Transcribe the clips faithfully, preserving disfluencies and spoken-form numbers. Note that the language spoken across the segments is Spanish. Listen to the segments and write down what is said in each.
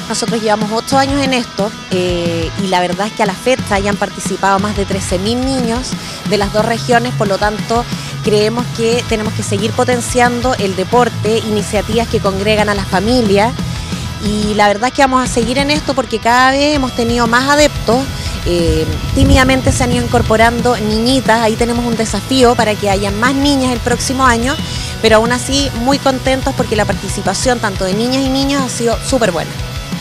Nosotros llevamos ocho años en esto eh, y la verdad es que a la fecha ya han participado más de trece mil niños de las dos regiones, por lo tanto creemos que tenemos que seguir potenciando el deporte, iniciativas que congregan a las familias, y la verdad es que vamos a seguir en esto porque cada vez hemos tenido más adeptos. Eh, tímidamente se han ido incorporando niñitas, ahí tenemos un desafío para que haya más niñas el próximo año, pero aún así muy contentos porque la participación tanto de niñas y niños ha sido súper buena.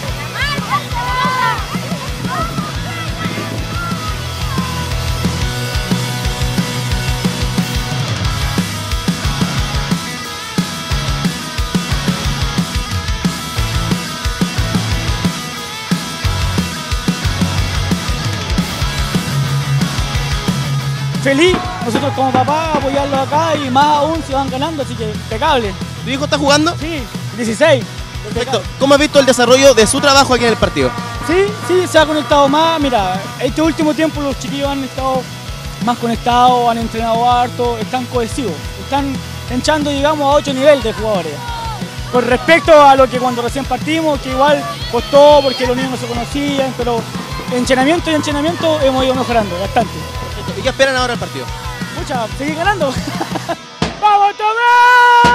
Feliz, nosotros como papá apoyarlos acá y más aún si van ganando, así que impecable. ¿Tu hijo está jugando? Sí, dieciséis. Perfecto. ¿Cómo has visto el desarrollo de su trabajo aquí en el partido? Sí, sí, se ha conectado más. Mira, este último tiempo los chiquillos han estado más conectados, han entrenado harto, están cohesivos, están hinchando, digamos, a ocho niveles de jugadores. Con respecto a lo que cuando recién partimos, que igual costó porque los niños no se conocían, pero entrenamiento y entrenamiento hemos ido mejorando bastante. ¿Y qué esperan ahora del partido? Mucha, seguir ganando. ¡Vamos, Tomás!